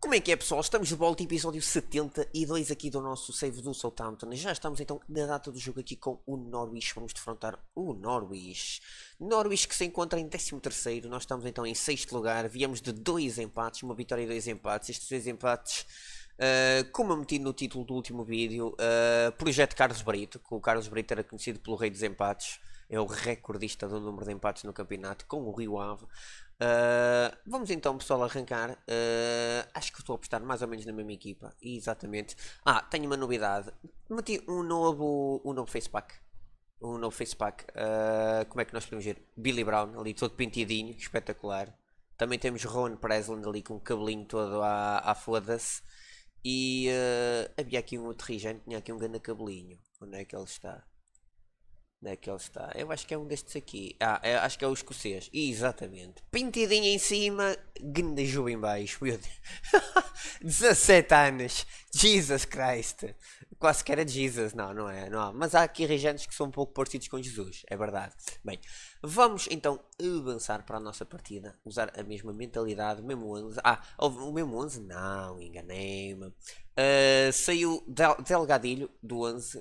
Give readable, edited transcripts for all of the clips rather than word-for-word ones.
Como é que é, pessoal? Estamos de volta, episódio 72 aqui do nosso save do Southampton. Já estamos então na data do jogo aqui com o Norwich. Vamos defrontar o Norwich. Norwich que se encontra em 13º. Nós estamos então em 6º lugar. Viemos de 2 empates, uma vitória e 2 empates. Estes 2 empates, como eu meti no título do último vídeo, Projeto Carlos Brito. Que o Carlos Brito era conhecido pelo rei dos empates. É o recordista do número de empates no campeonato com o Rio Ave. Vamos então, pessoal, arrancar. Acho que estou a apostar mais ou menos na mesma equipa. Exatamente. Tenho uma novidade. Meti um novo facepack. Um novo facepack. Como é que nós podemos ver? Billy Brown ali todo pentidinho, espetacular. Também temos Ron Presland ali com o cabelinho todo à foda-se. E havia aqui um outro rigente, tinha aqui um grande cabelinho. Onde é que ele está? Onde é que ele está? Eu acho que é um destes aqui. Acho que é o escocês. Exatamente. Pintidinho em cima, Gnaju em baixo. Meu Deus. 17 anos. Jesus Christ. Quase que era Jesus. Não, não é. Não há. Mas há aqui regentes que são um pouco parecidos com Jesus. É verdade. Bem, vamos então avançar para a nossa partida. Usar a mesma mentalidade, o mesmo 11. O mesmo 11? Não, enganei-me. Saiu Delgadilho do 11.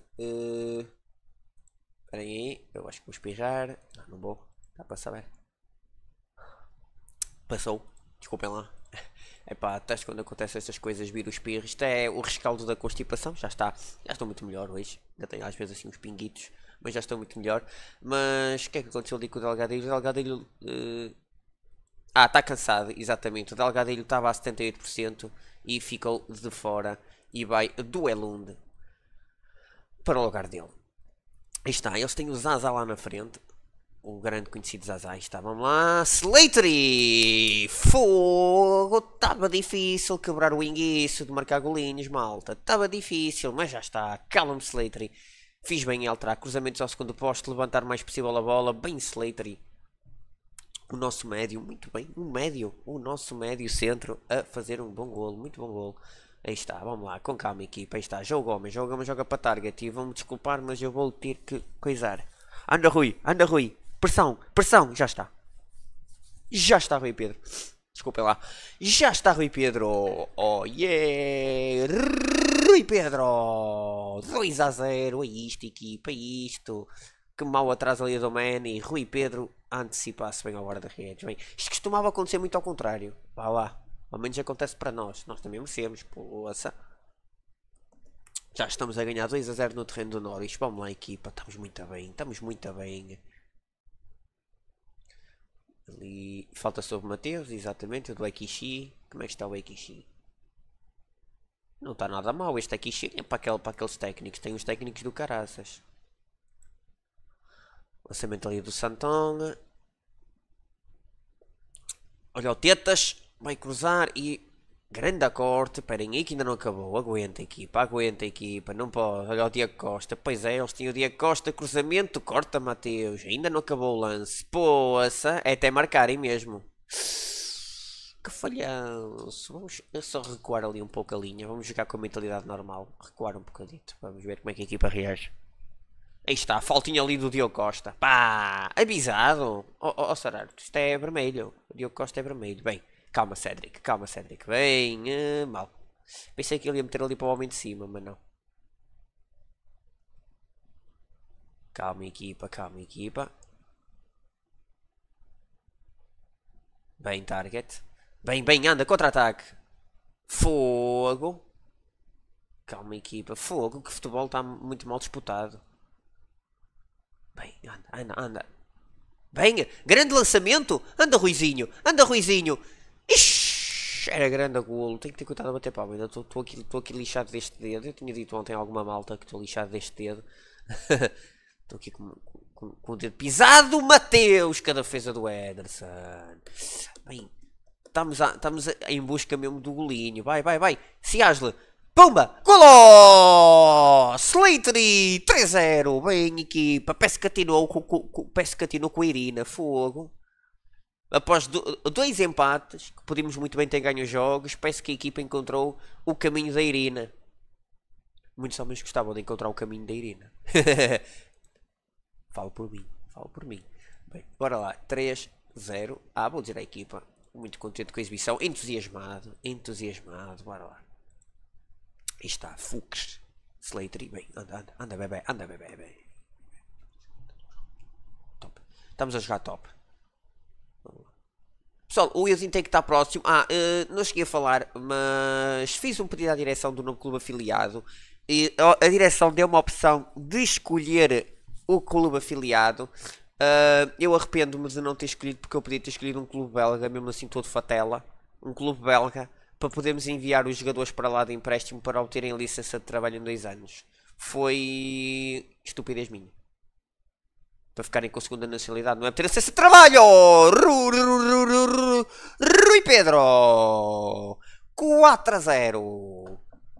Espera aí, eu acho que vou espirrar. Não vou. Dá para saber. Passou. Desculpem lá. Epá, até quando acontecem essas coisas, vira o espirro. Isto é o rescaldo da constipação. Já está. Já estou muito melhor hoje. Ainda tenho às vezes assim uns pinguitos. Mas já estou muito melhor. Mas o que é que aconteceu ali com o Delgadilho? O Delgadilho. Está cansado, exatamente. O Delgadilho estava a 78% e ficou de fora. E vai do Elund para o lugar dele. Aí está, eles têm o Zaza lá na frente. O grande conhecido Zaza. Aí está, vamos lá. Slattery! Fogo! Estava difícil quebrar o inguiço de marcar golinhos, malta. Estava difícil, mas já está. Calma-me, Slattery. Fiz bem em alterar cruzamentos ao segundo posto, levantar o mais possível a bola. Bem, Slattery. O nosso médio, muito bem. O nosso médio centro a fazer um bom golo. Muito bom golo. Aí está, vamos lá, com calma, equipa. Aí está, João Gomes joga para target. E vão-me desculpar, mas eu vou ter que coisar. Anda, Rui. Pressão, já está. Já está, Rui Pedro. Desculpem lá. Já está, Rui Pedro. Oh, yeah. Rui Pedro. 2-0. É isto, equipa, é isto. Que mal atrás ali do Manny. Rui Pedro a antecipar-se bem ao guarda-redes. Isto costumava acontecer muito ao contrário. Vá lá. Ao menos acontece para nós. Nós também merecemos. Poça. Já estamos a ganhar 2-0 no terreno do Norwich. Vamos lá, equipa. Estamos muito bem. Estamos muito bem. Ali falta sobre Mateus. Exatamente. O do Ekishi. Como é que está o Ekishi? Não está nada mal. Este Ekishi é para aqueles técnicos. Tem os técnicos do caraças. Lançamento ali do Santong. Olha o Tetas. Vai cruzar e... Grande corte. Esperem aí que ainda não acabou. Aguenta, equipa. Não pode. Olha o Diego Costa. Pois é, eles tinham o Diego Costa. Cruzamento. Corta, Mateus. Ainda não acabou o lance. Poça. É até marcarem mesmo. Que falhanço. Vamos só recuar ali um pouco a linha. Vamos jogar com a mentalidade normal. Recuar um bocadito. Vamos ver como é que a equipa reage. Aí está, faltinha ali do Diogo Costa. Pá, avisado. Sararto, isto é vermelho. O Diogo Costa é vermelho. Bem, calma, Cédric. Bem, mal. Pensei que ele ia meter ali para o homem de cima, mas não. Calma, equipa. Bem, target. Bem, anda, contra-ataque. Fogo. Calma, equipa. Fogo, que futebol está muito mal disputado. Bem, anda. Bem, grande lançamento. Anda, Ruizinho. Ixi, era grande a golo. Tenho que ter cuidado a bater palma. Ainda estou aqui lixado deste dedo. Eu tinha dito ontem a alguma malta que estou lixado deste dedo. Estou aqui com o dedo pisado. Mateus, que a defesa do Ederson. Bem, estamos em busca mesmo do golinho. Vai. Siasle. Pumba! Golo! Slattery! 3-0. Bem, equipa. Parece que atinou com a Irina. Fogo. Após 2 empates, que podíamos muito bem ter ganho os jogos, parece que a equipa encontrou o caminho da Irina. Muitos homens gostavam de encontrar o caminho da Irina. Falo por mim. Bem, bora lá. 3-0. Vou dizer à equipa. muito contente com a exibição. Entusiasmado. Entusiasmado. Bora lá. Aí está. Fux. Slattery. Bem, anda, bebê. Anda, bebê. Top. Estamos a jogar top. Pessoal, o Wilson tem que estar próximo. Não cheguei a falar, mas fiz um pedido à direção do novo clube afiliado. E a direção deu uma opção de escolher o clube afiliado. Eu arrependo-me de não ter escolhido, porque eu podia ter escolhido um clube belga, mesmo assim todo fatela. Um clube belga, para podermos enviar os jogadores para lá de empréstimo para obterem licença de trabalho em 2 anos. Foi estupidez minha. Para ficarem com a segunda nacionalidade, não é ter acesso a trabalho! Rui Pedro! 4-0.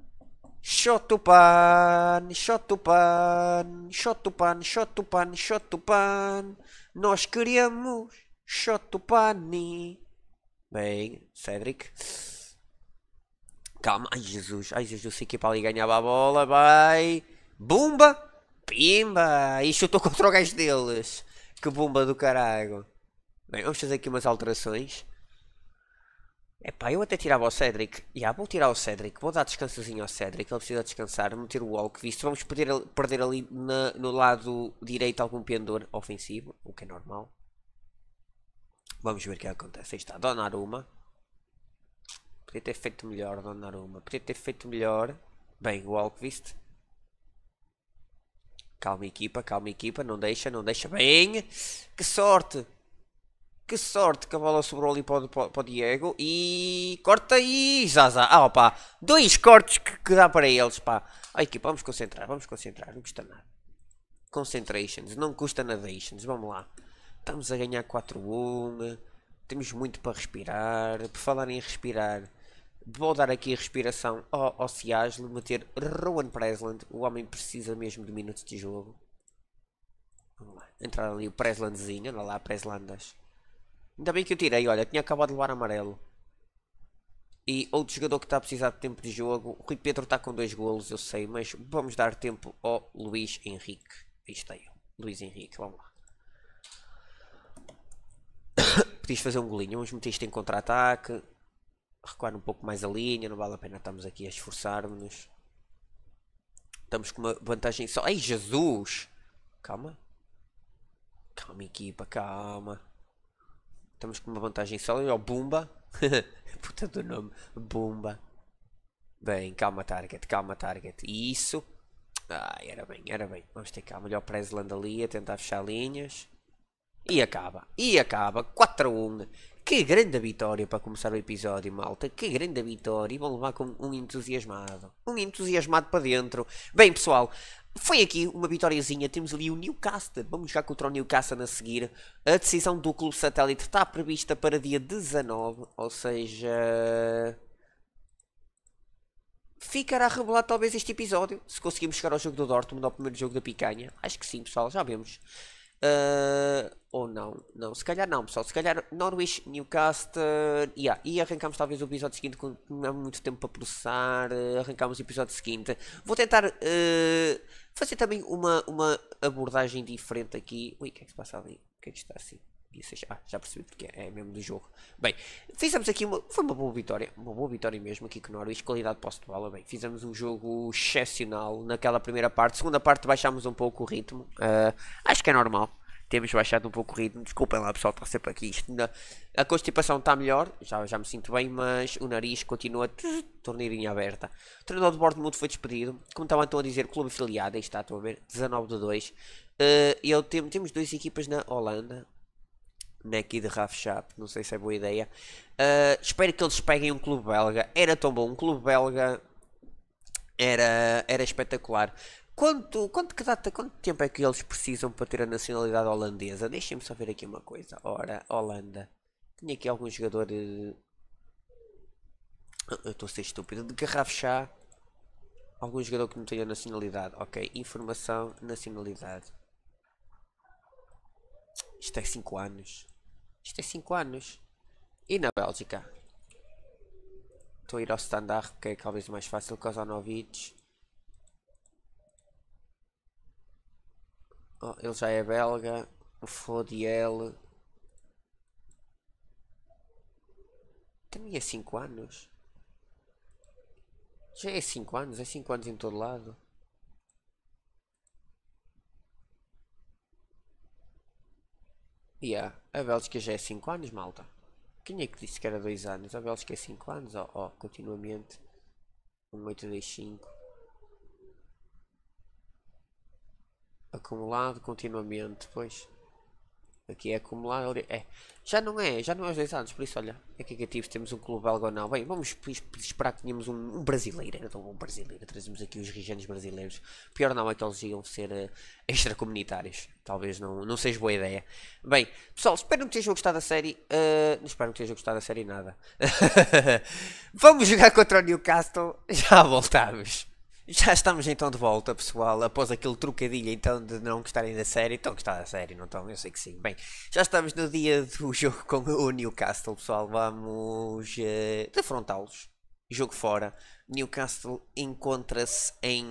Shotupan, Shotupan, Shotupan, Shotupan, Shotupan. Nós queríamos Shotupani. Bem, Cédric. Calma, ai Jesus, se a equipa ali ganhava a bola, vai. Bumba! Pimba! E chutou contra o gajo deles. Que bomba do caralho. Bem, vamos fazer aqui umas alterações. Epá, eu até tirava o Cédric. Vou tirar o Cédric. Vou dar descansozinho ao Cédric. Ele precisa descansar. Meter o Walk, visto. Vamos perder ali no lado direito algum pendor ofensivo. O que é normal. Vamos ver o que acontece. Aí está, Donnarumma. Podia ter feito melhor, Donnarumma. Podia ter feito melhor. Bem, o Walk, viste. Calma equipa, não deixa. Bem, que sorte que a bola sobrou ali para o Diego. E corta aí, Zaza. Opa, 2 cortes que dá para eles, pá. Equipa, vamos concentrar, não custa nada. Concentrations, não custa nadations, vamos lá. Estamos a ganhar 4-1, temos muito para respirar. Por falar em respirar, vou dar aqui a respiração ao Ciasle, meter Rowan Presland. O homem precisa mesmo de minutos de jogo. Vamos lá, entrar ali o Preslandzinho, olha lá, Preslandas. Ainda bem que eu tirei, olha, tinha acabado de levar amarelo. E outro jogador que está a precisar de tempo de jogo, o Rui Pedro está com 2 golos, eu sei, mas vamos dar tempo ao Luís Henrique. Aí está ele, Luís Henrique, vamos lá. Podias fazer um golinho, vamos meter isto em contra-ataque. Recuar um pouco mais a linha, não vale a pena estamos aqui a esforçarmos-nos. Estamos com uma vantagem só. Ai, Jesus! Calma. Calma, equipa, calma. Estamos com uma vantagem só. Olha o Bumba. Puta do nome. Bumba. Bem, calma, target. Isso. Era bem. Vamos ter calma. Olha o Presland ali a tentar fechar linhas. E acaba. 4-1. Que grande vitória para começar o episódio, malta. Que grande vitória. E vão levar com um entusiasmado. Um entusiasmado para dentro. Bem, pessoal. Foi aqui uma vitóriazinha. Temos ali o Newcastle. Vamos jogar contra o Newcastle a seguir. A decisão do clube satélite está prevista para dia 19. Ou seja... ficará revelado talvez este episódio. Se conseguimos chegar ao jogo do Dortmund, ao primeiro jogo da picanha. Acho que sim, pessoal. Já vemos. Ou não, se calhar não, pessoal. Se calhar Norwich, Newcastle. E arrancamos talvez o episódio seguinte, com não há muito tempo para processar. Arrancamos o episódio seguinte. Vou tentar fazer também uma abordagem diferente aqui. Ui, o que é que se passa ali? O que é que está assim? Já percebi porque é mesmo do jogo. Bem, fizemos aqui foi uma boa vitória mesmo aqui com o Norwich, qualidade de posse de bola. Bem, fizemos um jogo excepcional naquela primeira parte. Segunda parte baixámos um pouco o ritmo. Acho que é normal. Temos baixado um pouco o ritmo. Desculpem lá, pessoal, está sempre aqui. A constipação está melhor, já me sinto bem, mas o nariz continua torneirinha aberta. O treinador de Bournemouth foi despedido. Como estava então a dizer, clube afiliado, aí está, estão a ver, 19-2. Temos 2 equipas na Holanda. Aqui de Raf Chap, não sei se é boa ideia. Espero que eles peguem um clube belga. Era tão bom, um clube belga era espetacular. Quanto tempo é que eles precisam para ter a nacionalidade holandesa? Deixem-me só ver aqui uma coisa. Ora, Holanda. Tinha aqui algum jogador. Eu estou a ser estúpido. De Garraf Chá. Algum jogador que não tenha nacionalidade. Ok, informação, nacionalidade. Isto é 5 anos. E na Bélgica? Estou a ir ao Standard, que é talvez mais fácil. Kozanovic. Ele já é belga. O Fodiel. Também é 5 anos. Já é 5 anos, é 5 anos em todo lado. Yeah, a Bélgica já é 5 anos, malta. Quem é que disse que era 2 anos? A Bélgica é 5 anos, continuamente. 1825. Acumulado continuamente, pois. Aqui é acumulado, é. Já não é os 2 anos, por isso olha, é que negativos, temos um clube belga ou não. Bem, vamos esperar que tenhamos um brasileiro, era tão bom brasileiro, trazemos aqui os regianos brasileiros. Pior não é que eles iam ser extracomunitários, talvez não seja boa ideia. Bem, pessoal, espero que tenham gostado da série, não espero que tenham gostado da série nada. Vamos jogar contra o Newcastle, já voltamos. Já estamos então de volta, pessoal, após aquele trocadilho então de não gostarem da série. Estão a gostar da série, não estão? Eu sei que sim. Bem, já estamos no dia do jogo com o Newcastle, pessoal. Vamos defrontá-los. Jogo fora. Newcastle encontra-se em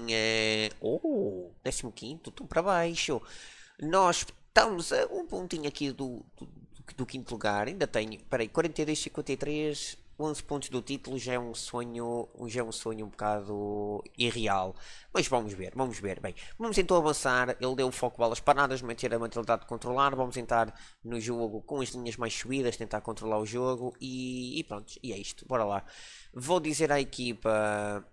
15º, estão para baixo. Nós estamos a um pontinho aqui do quinto lugar. Ainda tenho, peraí, 42-53. 11 pontos do título já é um sonho um bocado irreal. Mas vamos ver. Bem, vamos então avançar. Ele deu o foco bolas paradas, manter a mentalidade de controlar. Vamos entrar no jogo com as linhas mais subidas, tentar controlar o jogo e pronto. E é isto, bora lá. Vou dizer à equipa.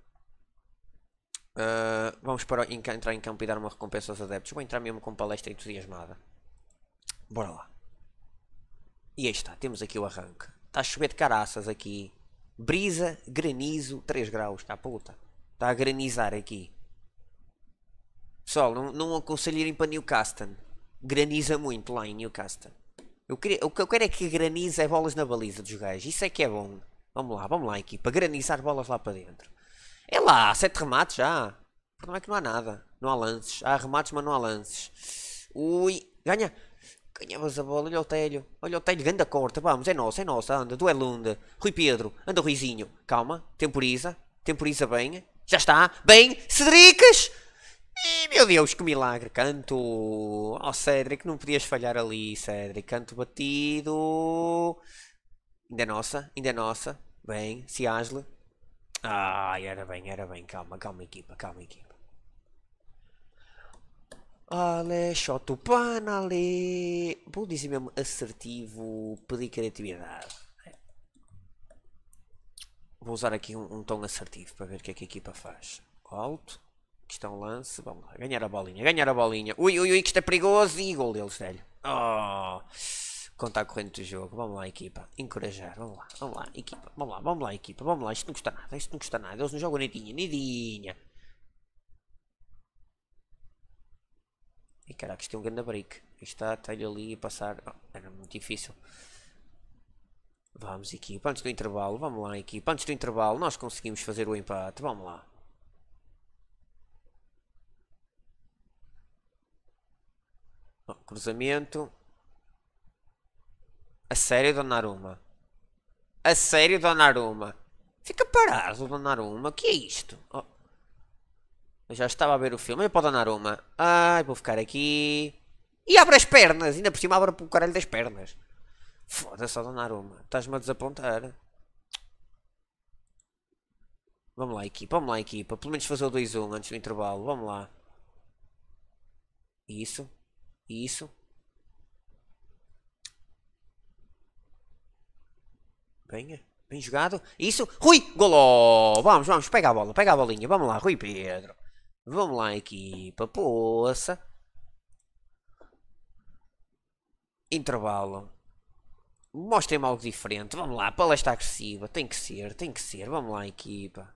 Vamos entrar em campo e dar uma recompensa aos adeptos. Vou entrar mesmo com palestra entusiasmada. Bora lá. E aí está, temos aqui o arranque. Está a chover de caraças aqui. Brisa, granizo, 3 graus. Está puta. Está a granizar aqui. Pessoal, não aconselho irem para Newcastle. Graniza muito lá em Newcastle. O que eu quero é que granize bolas na baliza dos gajos. Isso é que é bom. Vamos lá, equipa. Granizar bolas lá para dentro. É lá, 7 remates já. Não é que não há nada. Não há lances. Há remates, mas não há lances. Ui, ganha. Ganhavas a bola, olha o telho, grande corta, vamos, é nossa, anda, duelunda, Rui Pedro, anda Ruizinho, calma, temporiza bem, já está, bem, Cedricas, e meu Deus, que milagre, canto, oh Cédric, não podias falhar ali, Cédric, canto batido, ainda é nossa, bem, Ciasle, era bem, calma equipa. Ale, Chotupana, ale. Vou dizer mesmo assertivo, pedir criatividade. Vou usar aqui um tom assertivo para ver o que é que a equipa faz. Alto. Aqui está um lance. Vamos lá. Ganhar a bolinha. Ui, que isto é perigoso. E gol deles, velho. Oh. Conta a corrente do jogo. Vamos lá, equipa. Encorajar. Vamos lá, equipa. Vamos lá, equipa. Vamos lá. Isto não custa nada. Eles não jogam nidinha. E caraca, isto é um grande break. Está-lhe ali a passar. Oh, era muito difícil. Vamos, equipa. Antes do intervalo. Vamos lá, equipa. Antes do intervalo, nós conseguimos fazer o empate. Vamos lá. Oh, cruzamento. A sério, Donnarumma? A sério, Donnarumma? Fica parado, Donnarumma. O que é isto? Oh. Eu já estava a ver o filme. Olha para o Donnarumma. Ai, vou ficar aqui. E abre as pernas. Ainda por cima abre para o caralho das pernas. Foda-se, Donnarumma. Estás-me a desapontar. Vamos lá, equipa. Pelo menos fazer o 2-1 antes do intervalo. Vamos lá. Isso. Bem jogado. Isso. Rui. Goló. Vamos. Pega a bola. Pega a bolinha. Vamos lá, Rui Pedro. Vamos lá, equipa. Poça. Intervalo. Mostrem-me algo diferente. Vamos lá. Palestra agressiva. Tem que ser. Vamos lá, equipa.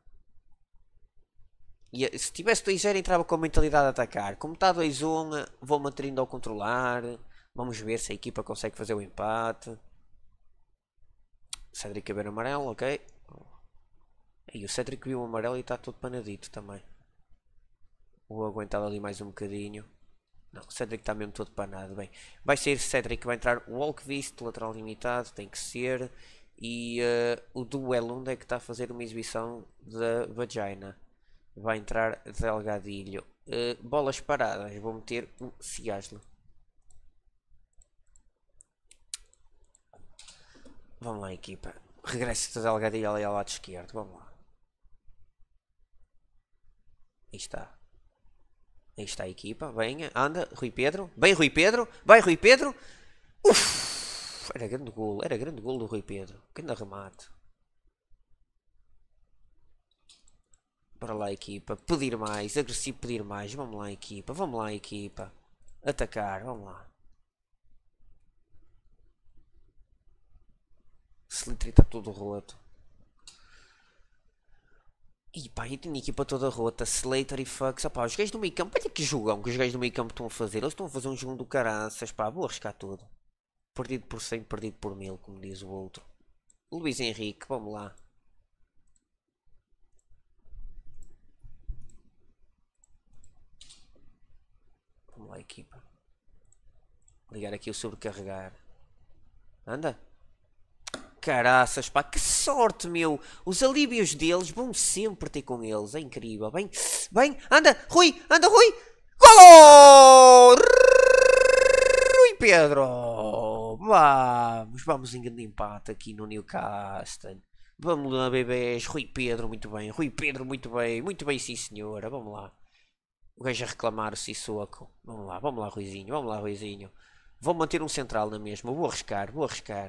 E se tivesse 2-0 entrava com a mentalidade de atacar. Como está 2-1, vou mantendo ao controlar. Vamos ver se a equipa consegue fazer o empate. Cédric a ver amarelo, ok. E o Cédric viu o amarelo e está todo panadito também. Vou aguentar ali mais um bocadinho. Não, o Cédric está mesmo todo panado. Bem, vai sair Cédric, vai entrar o Walkvist, lateral limitado, tem que ser. E o Duelund é que está a fazer uma exibição da Vagina. Vai entrar Delgadilho. Bolas paradas, vou meter o Ciasle. Vamos lá, equipa. Regressa da Delgadilha ali ao lado esquerdo. Vamos lá. Aí está. Aí está a equipa. Venha, anda. Rui Pedro. Bem, Rui Pedro. Vai, Rui Pedro. Uff. Era grande gol. Era grande gol do Rui Pedro. Grande remate. Bora lá, equipa. Pedir mais. Agressivo, pedir mais. Vamos lá, equipa. Vamos lá, equipa. Atacar. Vamos lá. Slitry está todo roto. E pá, eu tenho a equipa toda rota. Slater e Fucks. Opá, os gajos do meio campo. Olha que jogão que os gajos do meio campo estão a fazer. Eles estão a fazer um jogo do caraças. Pá, vou arriscar tudo. Perdido por 100, perdido por 1000, como diz o outro. Luís Henrique, vamos lá. Vamos lá, equipa. Ligar aqui o sobrecarregar. Anda. Caraças, pá, que sorte, meu. Os alívios deles vão sempre ter com eles. É incrível. Bem, bem, anda, Rui, anda, Rui. Gol! Rui Pedro. Vamos em grande empate aqui no Newcastle. Vamos lá, bebês. Rui Pedro, muito bem. Rui Pedro, muito bem. Muito bem, sim, senhora. Vamos lá. O gajo a reclamar o Sissoko. Vamos lá, Ruizinho. Vamos lá, Ruizinho. Vou manter um central na mesma. Vou arriscar, vou arriscar.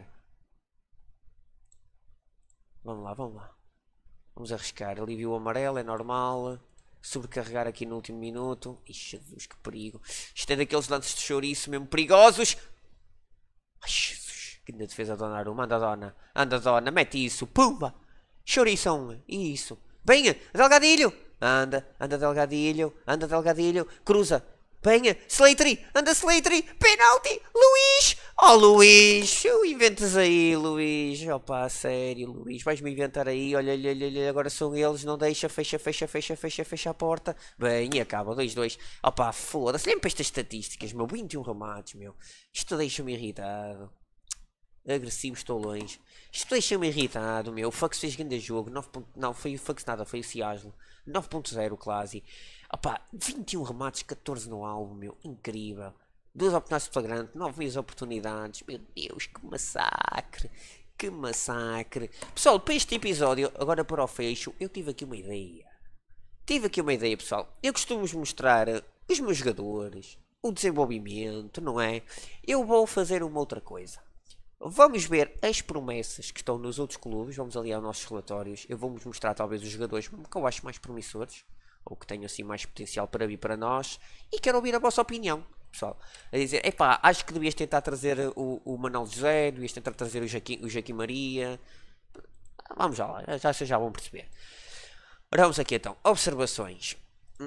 Vamos lá, vamos lá. Vamos arriscar. Alívio o amarelo, é normal. Sobrecarregar aqui no último minuto. Ixi, Jesus, que perigo. Isto é daqueles lances de chouriço mesmo perigosos. Ai, Jesus. Que defesa, Donnarumma. Anda, Dona. Anda, Dona. Mete isso. Pumba. Chourição. Isso. Venha. Delgadilho. Anda. Anda, Delgadilho. Anda, Delgadilho. Cruza. Venha. Slattery. Anda, Slattery. Penalti. Luís. Oh, Luís. Inventas aí, Luís. Opa, sério, Luís. Vais-me inventar aí. Olha, olha, olha, olha. Agora são eles. Não deixa. Fecha, fecha, fecha, fecha, fecha a porta. Bem, e acaba. 2-2. Opa, foda-se. Lembra estas estatísticas, meu. 21 remates, meu. Isto deixa-me irritado. Agressivos tolões. Isto deixa-me irritado, meu. O Fux fez grande jogo. 9. Não, foi o Fux nada. Foi o Ciaslo. 9.0 Classy. Opa, 21 remates, 14 no alvo, meu. Incrível. 2 oportunidades de flagrante, 9 vezes oportunidades. Meu Deus, que massacre. Que massacre. Pessoal, para este episódio, agora para o fecho, eu tive aqui uma ideia. Pessoal. Eu costumo mostrar os meus jogadores, o desenvolvimento, não é? Eu vou fazer uma outra coisa. Vamos ver as promessas que estão nos outros clubes. Vamos ali aos nossos relatórios. Eu vou-vos mostrar talvez os jogadores que eu acho mais promissores, ou que tenham assim mais potencial para vir para nós. E quero ouvir a vossa opinião, pessoal. A dizer, epá, acho que devias tentar trazer o Manuel José, devias tentar trazer o Joaquim Maria. Vamos lá, já vão perceber. Ora, vamos aqui então. Observações.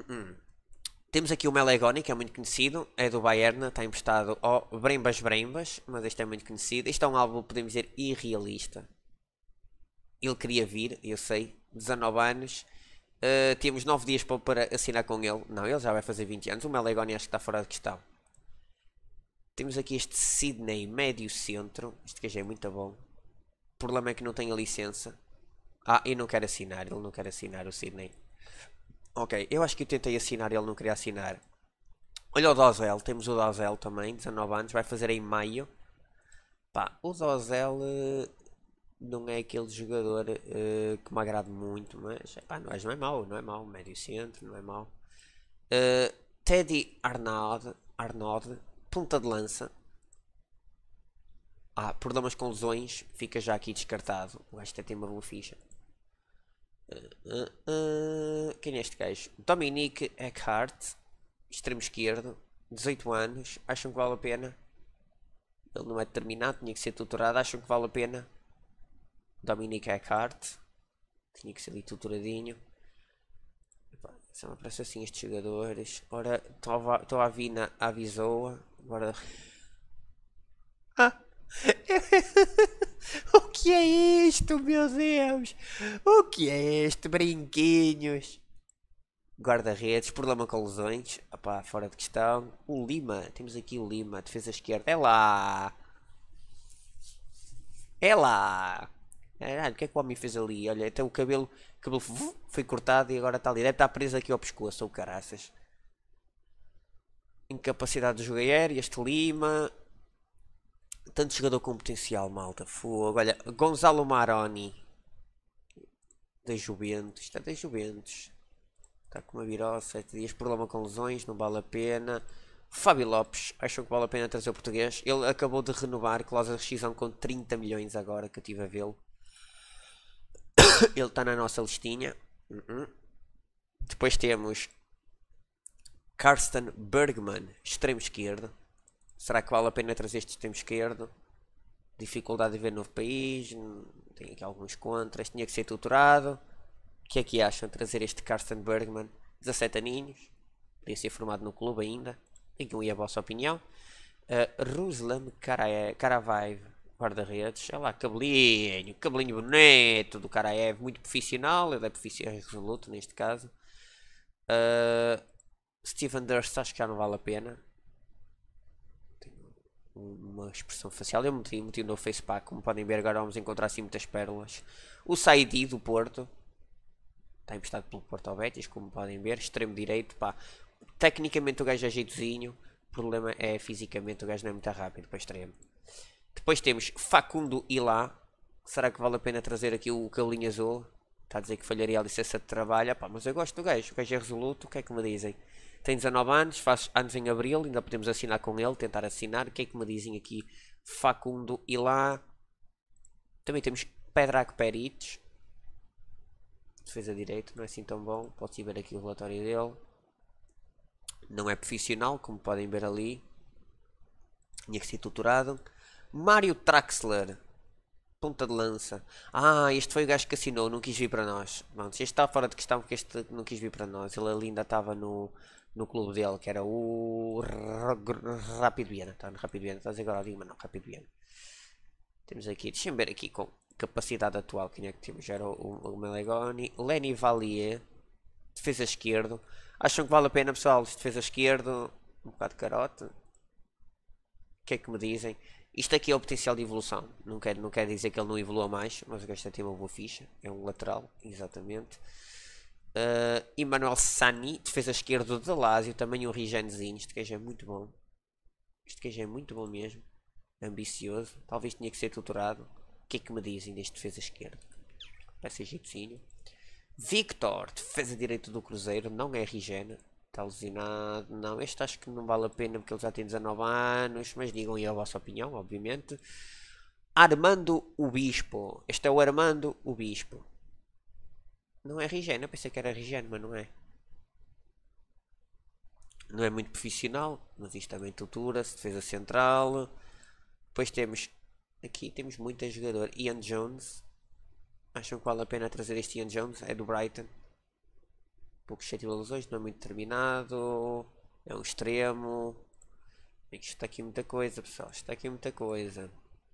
Temos aqui o Melegoni, que é muito conhecido, é do Bayern, está emprestado ao Brembas Brembas, mas este é muito conhecido. Isto é um álbum, podemos dizer, irrealista. Ele queria vir, eu sei, 19 anos. Temos 9 dias para assinar com ele. Não, ele já vai fazer 20 anos. O Melegoni acho que está fora de questão. Temos aqui este Sydney médio centro. Este gajo é muito bom. O problema é que não tem a licença. Ah, e não quer assinar. Ele não quer assinar o Sydney. Ok, eu acho que eu tentei assinar e ele não queria assinar. Olha o Dozel, temos o Dozel também, 19 anos, vai fazer em maio. Pá, o Dozel não é aquele jogador que me agrada muito, mas pá, não é mau, não é mau. Médio centro, não é mau. Teddy Arnaud, ponta de lança. Problemas com lesões, fica já aqui descartado. O gajo até tem uma boa ficha. Quem é este gajo? Dominique Eckhart, extremo esquerdo, 18 anos. Acham que vale a pena? Ele não é determinado, tinha que ser tutorado. Acham que vale a pena? Dominique Eckhart, tinha que ser ali tutoradinho. Só me aparece assim estes jogadores. Ora, estou a vir na Avisoa. Agora. O que é isto, meu Deus? O que é este, brinquinhos? Guarda-redes, problema com lesões. Opá, fora de questão. O Lima, temos aqui o Lima, defesa esquerda. É lá! É lá! O que é que o homem fez ali? Olha, até o cabelo foi cortado e agora está ali. Deve estar preso aqui ao pescoço, ou caraças. Incapacidade de jogo aéreo, este Lima. Tanto jogador com potencial, malta. Fogo. Olha, Gonzalo Maroni. Da Juventus. Está da Juventus. Está com uma virose, 7 dias. Problema com lesões, não vale a pena. Fábio Lopes. Acham que vale a pena trazer o português? Ele acabou de renovar. Cláusula de rescisão com 30 milhões agora, que eu estive a vê-lo. Ele está na nossa listinha. Depois temos Karsten Bergman, extremo esquerdo. Será que vale a pena trazer este extremo esquerdo? Dificuldade de ver no país. Tem aqui alguns contras. Tinha que ser tutorado. O que é que acham de trazer este Karsten Bergman? 17 aninhos. Podia ser formado no clube ainda. Digam aí a vossa opinião. Ruslan Karavaev, guarda-redes. Olha lá, cabelinho bonito do Karaev. Muito profissional. Ele é profissional resoluto neste caso. Steven Durst, acho que já não vale a pena. Uma expressão facial. Eu meti no Facebook. Como podem ver, agora vamos encontrar assim muitas pérolas. O Saidi do Porto. Está emprestado pelo Porto ao Betis, como podem ver. Extremo direito. Pá. Tecnicamente o gajo é jeitozinho. O problema é fisicamente o gajo não é muito rápido para extremo. Depois temos Facundo Ilá. Será que vale a pena trazer aqui o cabelinho azul? Está a dizer que falharia a licença de trabalho. Pá, mas eu gosto do gajo. O gajo é resoluto. O que é que me dizem? Tem 19 anos, faz anos em abril, ainda podemos assinar com ele, tentar assinar. O que é que me dizem aqui? Facundo Ilá. Também temos Predrag Peric. Defesa direito, não é assim tão bom. Pode-se ver aqui o relatório dele. Não é profissional, como podem ver ali. Tinha que ser tutorado. Mário Traxler. Ponta de lança. Este foi o gajo que assinou, não quis vir para nós. Pronto, este está fora de questão porque este não quis vir para nós. Ele ali ainda estava no clube dele, que era o Rápido Viena. Está no Rápido Viena, está a dizer agora ali, mas não, Rápido Viena. Temos aqui, deixem ver aqui com capacidade atual, quem é que temos? Era o Melegoni. Lenny Valier, defesa esquerdo. Acham que vale a pena, pessoal? Defesa esquerdo, um bocado de carote. O que é que me dizem? Isto aqui é o potencial de evolução. Não quer dizer que ele não evolua mais, mas o gajo tem uma boa ficha. É um lateral, exatamente. Emmanuel Sani, defesa esquerda de Lazio, também um Rigenzinho. Este gajo é muito bom. Este gajo é muito bom mesmo. Ambicioso. Talvez tinha que ser tutorado. O que é que me dizem deste defesa esquerdo? Parece egipcinho. Victor, defesa direito do Cruzeiro. Não é Rigena. Está lesionado. Não, este acho que não vale a pena porque ele já tem 19 anos. Mas digam aí a vossa opinião, obviamente. Armando o Bispo. Este é o Armando o Bispo. Não é Rigena, pensei que era Rigena, mas não é. Não é muito profissional, mas isto também tutora-se, defesa central. Depois temos, aqui temos muita jogador. Ian Jones. Acham que vale a pena trazer este Ian Jones? É do Brighton. Pouco suscetível a lesões, não é muito determinado. É um extremo. Isto está aqui muita coisa, pessoal. Isto está aqui muita coisa.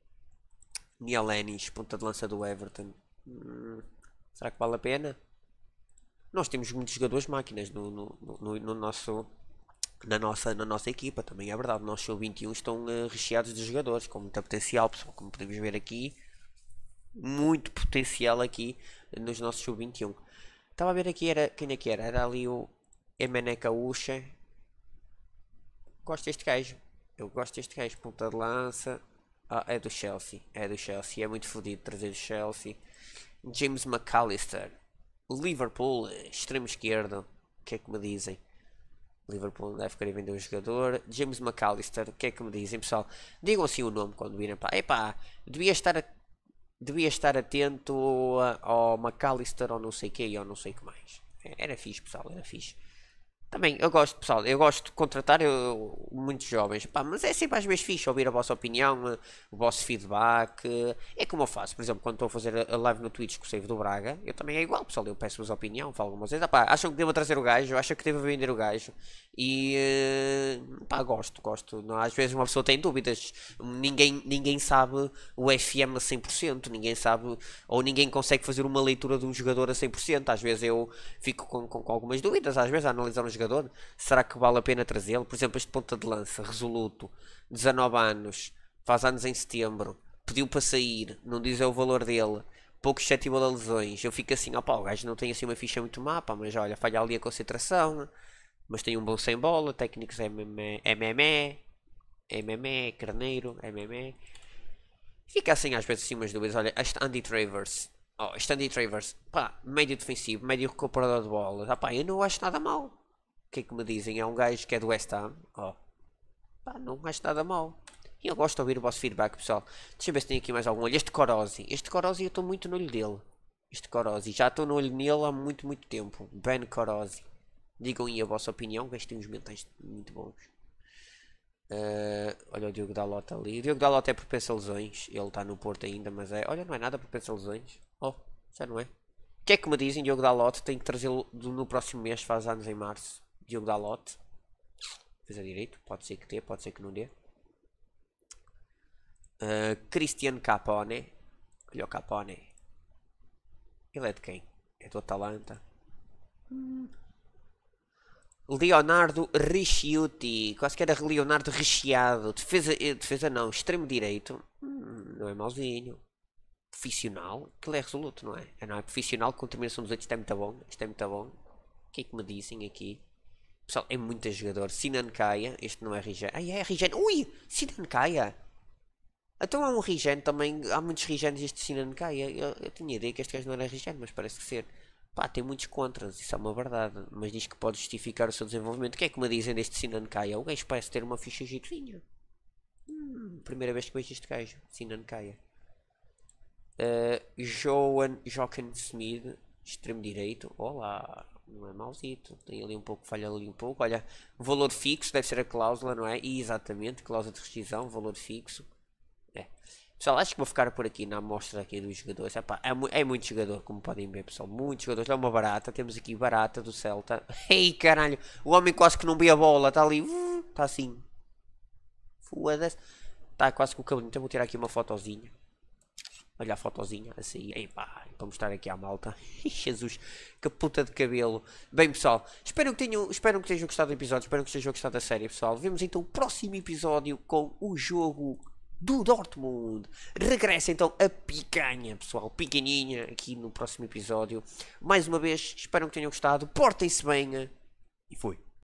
Nialenis, ponta de lança do Everton. Será que vale a pena? Nós temos muitos jogadores máquinas no nosso, na nossa equipa, também é verdade. Nós sub-21 estão recheados de jogadores com muito potencial, pessoal, como podemos ver aqui. Muito potencial aqui nos nossos sub-21. Estava a ver aqui, quem é que era? Era ali o Emeneka Ucha. Gosto deste gajo. Eu gosto deste gajo, ponta de lança. É do Chelsea. É do Chelsea. É muito fodido trazer do Chelsea. James McAllister. Liverpool, extremo esquerdo. O que é que me dizem? Liverpool deve querer vender um jogador. James McAllister. O que é que me dizem, pessoal? Digam assim o nome quando virem. Epá, devia estar atento ao McAllister ou não sei o que ou não sei o que mais. Era fixe, pessoal. Era fixe. Também, eu gosto, pessoal, eu gosto de contratar muitos jovens, pá, mas é sempre às vezes fixe ouvir a vossa opinião, o vosso feedback. É como eu faço, por exemplo, quando estou a fazer a live no Twitch com o Save do Braga, eu também é igual, pessoal, eu peço-vos a opinião, falo algumas vezes, pá, acham que devo trazer o gajo, acham que devo vender o gajo, e pá, gosto, não, às vezes uma pessoa tem dúvidas, ninguém sabe o FM a 100%, ninguém sabe, ou ninguém consegue fazer uma leitura de um jogador a 100%, às vezes eu fico com algumas dúvidas, às vezes a analisar um jogador. Será que vale a pena trazê-lo? Por exemplo, este ponta de lança, resoluto, 19 anos, faz anos em setembro, pediu para sair, não diz o valor dele, pouco suscetível a lesões. Eu fico assim, o gajo não tem assim uma ficha muito má, mas olha, falha ali a concentração, mas tem um bom sem bola, técnicos MMA, Carneiro, MMA. Fica assim às vezes assim umas dúvidas. Olha, este Andy Travers. Oh, este Andy Travers. Pá, médio defensivo, médio recuperador de bolas. Ah, pá, eu não acho nada mal. O que é que me dizem? É um gajo que é do West Ham. Oh, pá, não acho nada mal. E eu gosto de ouvir o vosso feedback, pessoal. Deixa eu ver se tem aqui mais algum. Olha, este Corosi. Este Corosi eu estou muito no olho dele. Este Corosi. Já estou no olho nele há muito, muito tempo. Ben Corosi. Digam aí a vossa opinião, que este tem uns mentais muito bons. Olha o Diogo Dalot ali. O Diogo Dalot é propenso a lesões. Ele está no Porto ainda, mas é. Olha, não é nada propenso a lesões. Oh, já não é? O que é que me dizem? Diogo Dalot tem que trazê-lo no próximo mês, faz anos em março. Diogo Dalot. Fez a direito. Pode ser que dê, pode ser que não dê. Cristiano Capone. Olha o Capone. Ele é de quem? É do Atalanta. Leonardo Ricciuti. Quase que era Leonardo Recheado. Defesa não. Extremo direito. Não é mauzinho. Profissional. Aquilo é resoluto, não é? Não é profissional com terminação dos 8. Isto é muito bom. Isto é muito bom. O que é que me dizem aqui? Pessoal, é muito jogador. Sinan Kaya. Este não é Rigen. Ai, é Rigen. Ui! Sinan Kaya. Então há um Rigen também. Há muitos Rigens este Sinan Kaya. Eu tinha ideia que este gajo não era Rigen, mas parece que ser. Pá, tem muitos contras, isso é uma verdade. Mas diz que pode justificar o seu desenvolvimento. O que é que me dizem deste Sinan Kaya? O gajo parece ter uma ficha girozinha. Primeira vez que vejo este gajo. Sinan Kaya. Jochen Smith. Extremo direito. Olá. Não é mauzito. Tem ali um pouco, falha ali um pouco. Olha, valor fixo, deve ser a cláusula, não é? E exatamente, cláusula de rescisão, valor fixo. É. Pessoal, acho que vou ficar por aqui na amostra aqui dos jogadores. Epá, é muito jogador, como podem ver, pessoal. Muitos jogadores. É uma barata. Temos aqui barata do Celta. Ei, caralho. O homem quase que não vê a bola. Está ali. Está assim. Foda-se. Está quase com o cabelinho. Então vou tirar aqui uma fotozinha. Olha a fotozinha a sair. Epá, para mostrar aqui à malta. Jesus, que puta de cabelo. Bem, pessoal, espero que tenham gostado do episódio. Espero que tenham gostado da série, pessoal. Vemos então o próximo episódio com o jogo do Dortmund. Regressa então a picanha, pessoal. Picaninha aqui no próximo episódio. Mais uma vez, espero que tenham gostado. Portem-se bem. E fui.